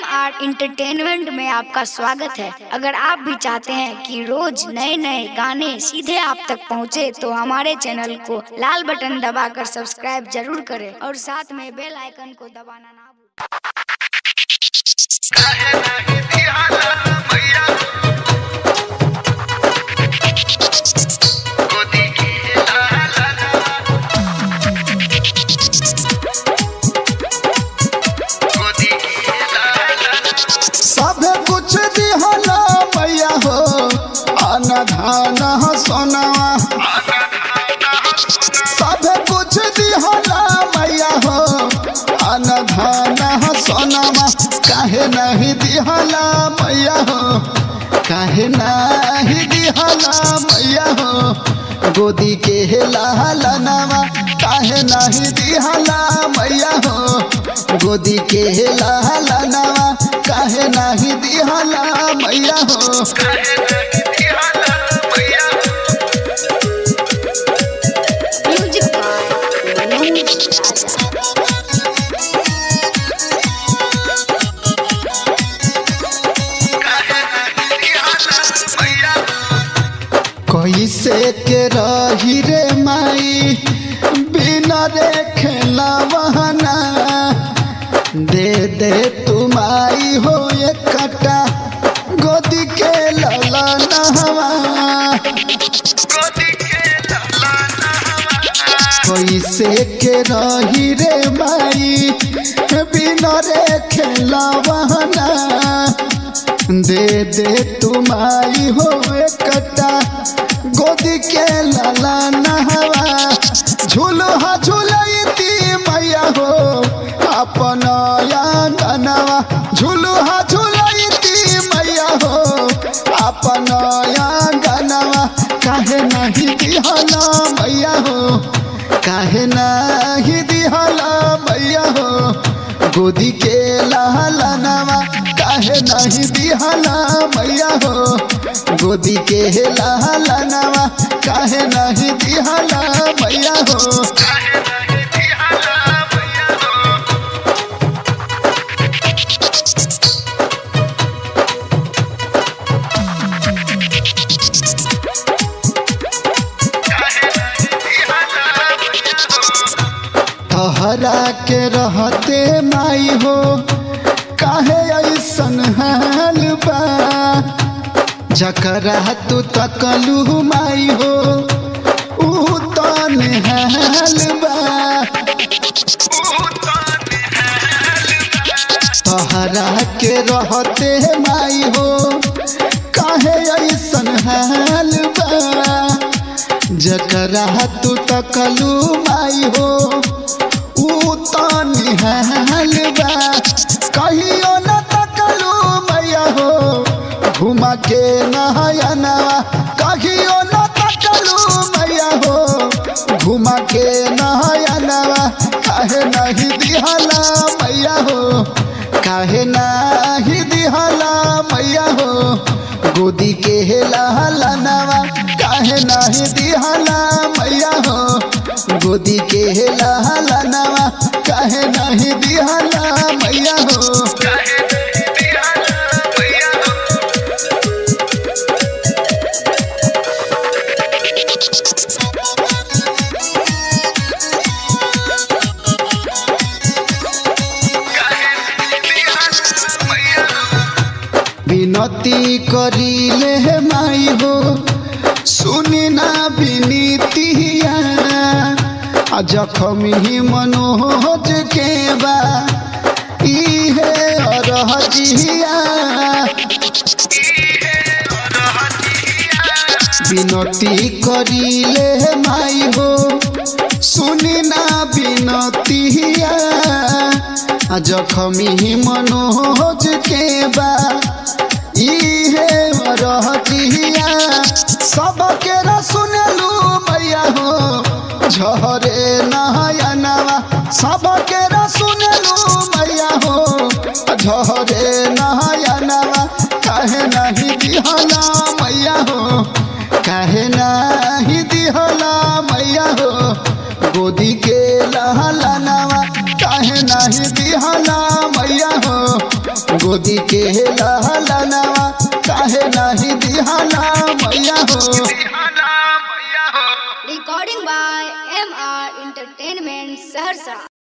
आर entertainment में आपका स्वागत है। अगर आप भी चाहते हैं कि रोज नए नए गाने सीधे आप तक पहुंचे, तो हमारे चैनल को लाल बटन दबाकर सब्सक्राइब जरूर करें और साथ में बेल आइकन को दबाना ना भूलें। धान सोनावा सब कुछ दिहला मैया हो, अनधान सोनावा काहे नहीं दिहला मैया हो, काहे नहीं दिहला मैया हो, गोदी के लालनवा काहे नहीं दिहला मैया हो, गोदी के लालनवा काहे नहीं दिहला मैया हो। कैसे के रही रे माई बिना रे खेला बहाना, दे दे तुम आई हो एक कटा गोदी के ललनवा, कैसे के रही रे माई बिना रे खेला बहाना, दे दे तुम आई हो एक कटा गोदी के ललनवा, झूलहा झूलती मैया हो अपन आंगनवा, झूलहा झूलती मैया हो अपन आंगनवा, काहे नहीं दिहला मैया हो, काहे नहीं दिहला मैया हो, गोदी के लालनवा काहे नहीं दिहला मैया हो, गोदी के लालनवा काहे नहीं दिहला मैया हो। तोहरा के रहते माई हो काहे ऐसन हाल बा, जकरा तू तकलू माई हो ऊ तन हाल बा, तोहरा के रहते माई हो काहे ऐसन हाल बा, जकरा तू तकलू माई हो ऊ तन हाल बा, कहियो न तकलू मैया हो घुमा के नयनवा, कहियो न तकलू मैया हो घुमा के नयनवा, काहे नहीं दिहला मैया हो, काहे नहीं दिहला मैया हो, गोदी के लालनवा काहे नहीं दिहला मैया हो, गोदी के लालनवा काहे नहीं दिहला मैया हो। विनती करिले माई हो सुनी ना विनीतिया, जखमी मनोज के बा इहे अरहजिया, विनती करिले माई हो सुनी ना विनतिया, जखमी मनोज के बा इहे रहतिया, सबके सुनलू मैया हो झरे नयनवा, सबके सुनलू मैया हो झरे नयनवा, काहे नहीं दिहला मैया हो, काहे नहीं दिहला मैया हो, गोदी के लालनवा काहे नहीं दिहला मैया हो, गोदी के लहलनवा काहे नहीं दिहाना मैया हो। Recording by MR entertainment Saharsa.